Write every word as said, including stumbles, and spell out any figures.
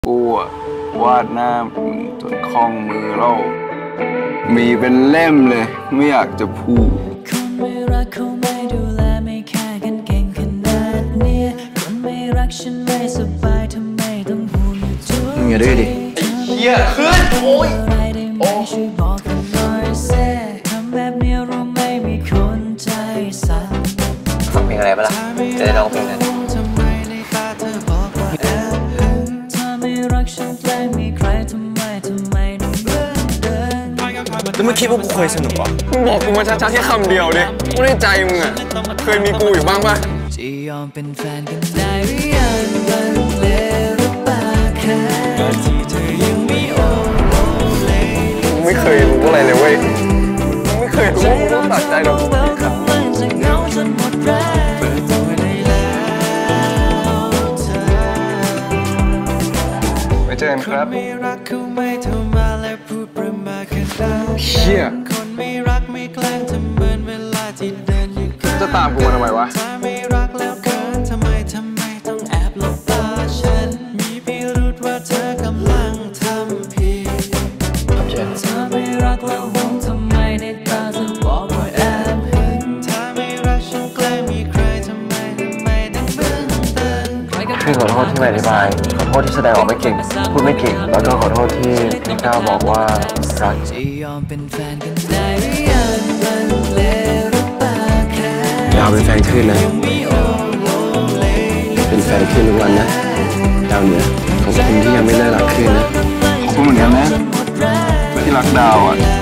กูอะวาดหน้ามึงจนคล่องมือเรามีเป็นเล่มเลยไม่อยากจะพูดคนไม่รักเขาไม่ดูแลไม่แค่กันเก่งขนาดนี้คนไม่รักฉันไม่สบายทำไมต้องห่วงอยู่ทุกทีอย่าดื้อดิไอ้เหี้ยขึ้นโอ้ยโอ้ช่วยบอกกันหน่อยเซ่ทำแบบนี้รู้ไหมมีคนใจสั่นฟังเพลงอะไรบ้างล่ะจะได้ร้องเพลงนั้นแล้วมึงคิดว่ากูเคยสนุกเหรอมึงบอกกูมาชัดๆแค่คำเดียวดิกูในใจมึงอะเคยมีกูอยู่บ้างป่ะจะยอมเป็นแฟนกันได้หรือยังมันเลวหรือเปล่าแค่ที่เธอยังไม่โอ้เลยมึงไม่เคยรู้อะไรเลยเว้ยมึงไม่เคยรู้ว่ามึงต้องตัดใจหรอกไปเจอกันครับเชี่ยจะตามกูมาทำไมวะพี่ขอโทษที่ไม่อธิบายขอโทษที่แสดงออกไม่เก่งพูดไม่เก่งแล้วก็ขอโทษที่พี่ก้าวบอกว่ารักดาวเป็นแฟนขึ้นนะเป็นแฟนขึ้นทุกวันนะดาวเหนือขอบคุณที่ยังไม่เลิกรักขึ้นนะขอบคุณเหมือนกันนะที่รักดาวอ่ะ